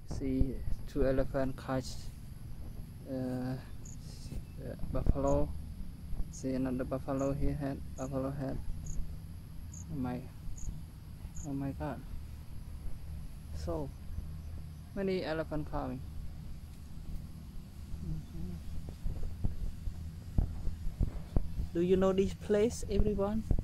See two elephant catch buffalo. See another buffalo here head. Buffalo head. Oh my god. So many elephant coming. Do you know this place, everyone?